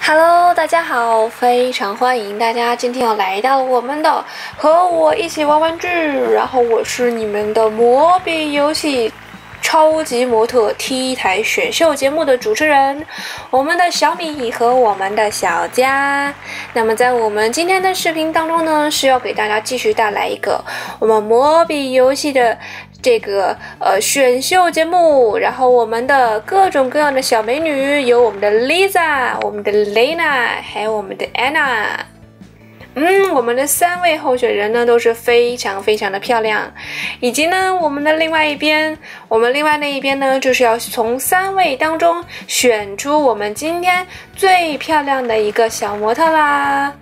Hello， 大家好，非常欢迎大家今天又来到我们的和我一起玩玩具，然后我是你们的魔比游戏超级模特 T 台选秀节目的主持人，我们的小米和我们的小佳。那么在我们今天的视频当中呢，是要给大家继续带来一个我们魔比游戏的这个选秀节目，然后我们的各种各样的小美女有我们的 Lisa、我们的 Lena 还有我们的 Anna。我们的3位候选人呢都是非常非常的漂亮，以及呢我们另外那一边呢就是要从3位当中选出我们今天最漂亮的一个小模特啦。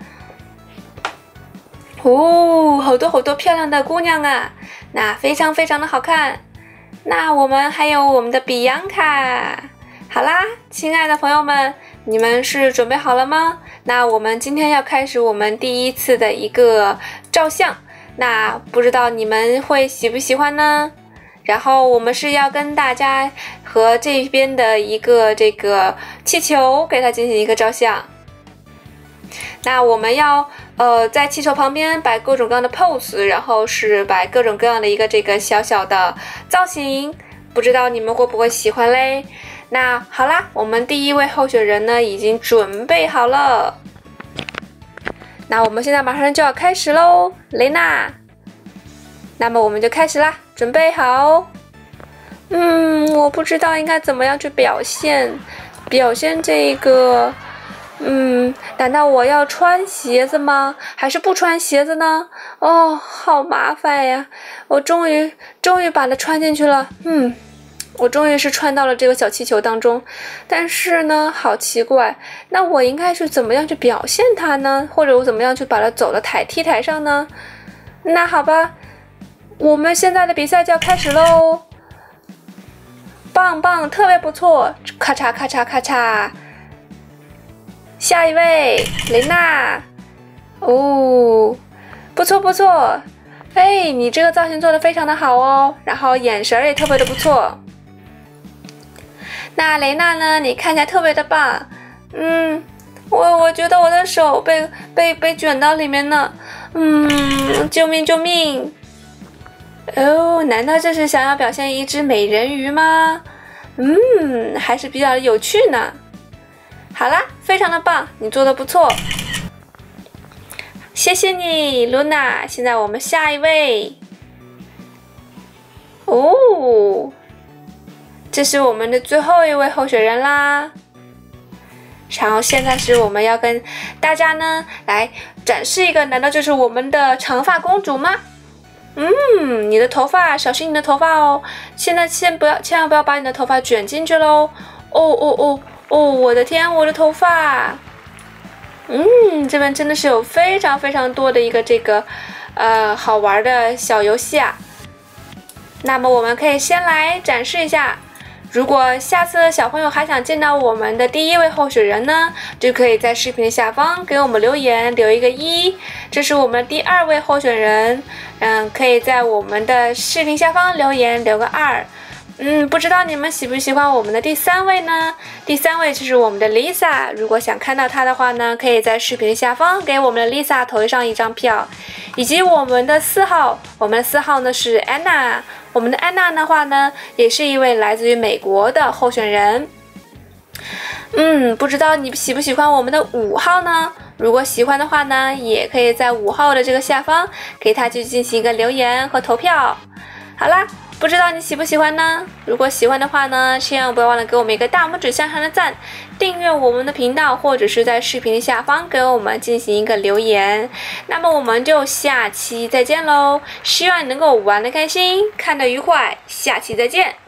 好多好多漂亮的姑娘啊，那非常非常的好看。那我们还有我们的比昂卡。好啦，亲爱的朋友们，你们是准备好了吗？那我们今天要开始我们第一次的一个照相，那不知道你们会喜不喜欢呢？然后我们是要跟大家和这边的一个这个气球给它进行一个照相。那我们要在气球旁边摆各种各样的 pose， 然后是摆各种各样的一个这个小小的造型，不知道你们会不会喜欢嘞？那好啦，我们第一位候选人呢已经准备好了。那我们现在马上就要开始咯，雷娜。那么我们就开始啦，准备好。我不知道应该怎么样去表现这个。难道我要穿鞋子吗？还是不穿鞋子呢？哦，好麻烦呀！我终于把它穿进去了。我终于是穿到了这个小气球当中，但是呢，好奇怪，那我应该是怎么样去表现它呢？或者我怎么样去把它走到T台上呢？那好吧，我们现在的比赛就要开始咯。棒棒，特别不错，咔嚓咔嚓咔嚓。下一位，雷娜。不错不错，你这个造型做得非常的好哦，然后眼神也特别的不错。那雷娜呢？你看起来特别的棒。我觉得我的手被卷到里面了。救命救命！难道这是想要表现一只美人鱼吗？还是比较有趣呢。好啦，非常的棒，你做的不错。谢谢你 ，Luna。现在我们下一位。这是我们的最后一位候选人啦。然后现在是我们要跟大家呢来展示一个，难道就是我们的长发公主吗？你的头发，小心你的头发哦！千万不要把你的头发卷进去喽！我的天，我的头发！这边真的是有非常非常多的一个这个好玩的小游戏啊。那么我们可以先来展示一下。如果下次小朋友还想见到我们的第一位候选人呢，就可以在视频下方给我们留言，留一个1。这是我们第2位候选人，可以在我们的视频下方留言，留个2。不知道你们喜不喜欢我们的第3位呢？第3位就是我们的 Lisa， 如果想看到她的话呢，可以在视频下方给我们的 Lisa 投上一张票，以及我们的4号呢是 Anna， 我们的 Anna 的话呢，也是一位来自于美国的候选人。不知道你喜不喜欢我们的5号呢？如果喜欢的话呢，也可以在5号的这个下方给他去进行一个留言和投票。好啦。不知道你喜不喜欢呢？如果喜欢的话呢，千万不要忘了给我们一个大拇指向上的赞，订阅我们的频道，或者是在视频下方给我们进行一个留言。那么我们就下期再见喽！希望你能够玩得开心，看得愉快，下期再见。